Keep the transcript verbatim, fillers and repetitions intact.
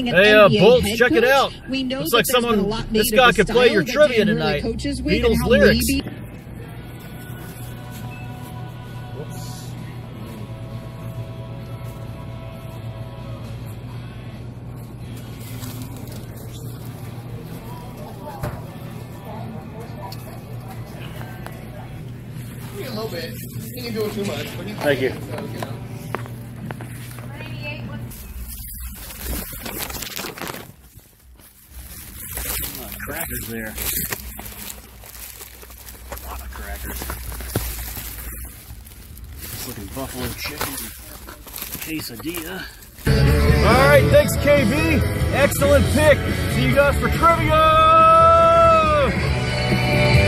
signing an Hey, N uh, B A Bolts, head check coach. it out. We know Looks that like there's someone, been a lot this made guy of the could play style your that trivia Dan really tonight. coaches with and Beatles how lyrics. maybe A little bit. He ain't doing too much, but he's Thank you. So, you know. A lot of crackers there. A lot of crackers. This looking buffalo chicken quesadilla. All right, thanks K B. Excellent pick. See you guys for trivia.